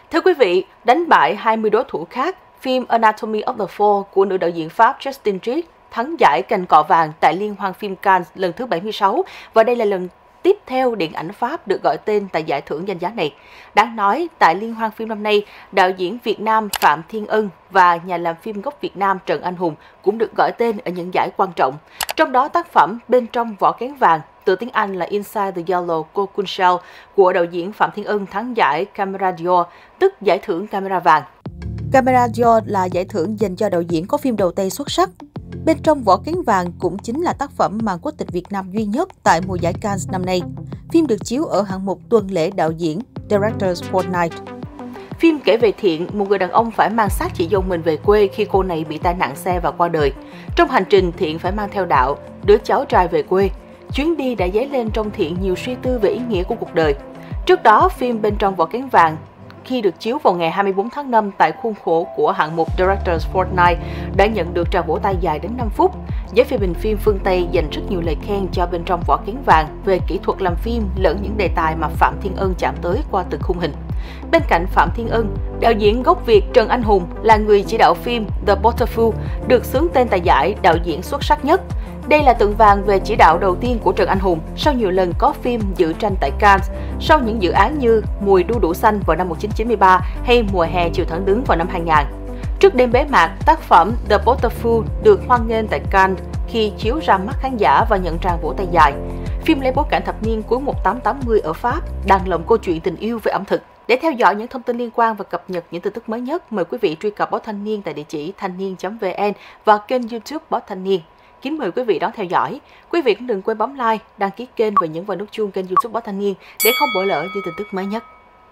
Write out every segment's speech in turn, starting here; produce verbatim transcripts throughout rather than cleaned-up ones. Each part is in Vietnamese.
Thưa quý vị, đánh bại hai mươi đối thủ khác, phim Anatomy of the Fall của nữ đạo diễn Pháp Justine Triet thắng giải cành cọ vàng tại Liên hoan phim Cannes lần thứ bảy mươi sáu và đây là lần tiếp theo điện ảnh Pháp được gọi tên tại giải thưởng danh giá này. Đáng nói, tại Liên hoan phim năm nay, đạo diễn Việt Nam Phạm Thiên Ân và nhà làm phim gốc Việt Nam Trần Anh Hùng cũng được gọi tên ở những giải quan trọng. Trong đó tác phẩm Bên trong vỏ kén vàng, từ tiếng Anh là Inside the Yellow Cocoon Shell của đạo diễn Phạm Thiên Ân thắng giải Camera d'Or, tức giải thưởng Camera vàng. Camera d'Or là giải thưởng dành cho đạo diễn có phim đầu tay xuất sắc. Bên trong vỏ kén vàng cũng chính là tác phẩm mang quốc tịch Việt Nam duy nhất tại mùa giải Cannes năm nay. Phim được chiếu ở hạng mục tuần lễ đạo diễn Director's Fortnight. Phim kể về Thiện, một người đàn ông phải mang xác chị dâu mình về quê khi cô này bị tai nạn xe và qua đời. Trong hành trình, Thiện phải mang theo Đạo, đứa cháu trai về quê. Chuyến đi đã dấy lên trong Thiện nhiều suy tư về ý nghĩa của cuộc đời. Trước đó, phim Bên trong vỏ kén vàng khi được chiếu vào ngày hai mươi tư tháng năm tại khuôn khổ của hạng mục Director's Fortnight đã nhận được tràng vỗ tay dài đến năm phút. Giới phê bình phim phương Tây dành rất nhiều lời khen cho Bên trong vỏ kén vàng về kỹ thuật làm phim lẫn những đề tài mà Phạm Thiên Ân chạm tới qua từng khung hình. Bên cạnh Phạm Thiên Ân, đạo diễn gốc Việt Trần Anh Hùng là người chỉ đạo phim The Botafoe được xướng tên tại giải đạo diễn xuất sắc nhất. Đây là tượng vàng về chỉ đạo đầu tiên của Trần Anh Hùng sau nhiều lần có phim dự tranh tại Cannes, sau những dự án như Mùi đu đủ xanh vào năm một nghìn chín trăm chín mươi ba hay Mùa hè chiều thẳng đứng vào năm hai nghìn. Trước đêm bế mạc, tác phẩm The Botafoe được hoan nghênh tại Cannes khi chiếu ra mắt khán giả và nhận tràng vỗ tay dài. Phim lấy bối cảnh thập niên cuối một nghìn tám trăm tám mươi ở Pháp, đang lồng câu chuyện tình yêu về ẩm thực. Để theo dõi những thông tin liên quan và cập nhật những tin tức mới nhất, mời quý vị truy cập Báo Thanh Niên tại địa chỉ thanh niên chấm vn và kênh YouTube Báo Thanh Niên. Kính mời quý vị đón theo dõi. Quý vị cũng đừng quên bấm like, đăng ký kênh và nhấn vào nút chuông kênh YouTube Báo Thanh Niên để không bỏ lỡ những tin tức mới nhất.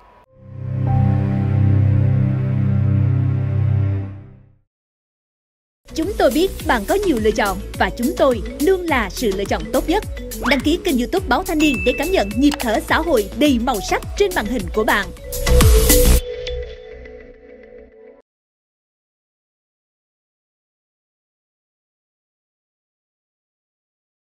Chúng tôi biết bạn có nhiều lựa chọn và chúng tôi luôn là sự lựa chọn tốt nhất. Đăng ký kênh YouTube Báo Thanh Niên để cảm nhận nhịp thở xã hội đầy màu sắc trên màn hình của bạn.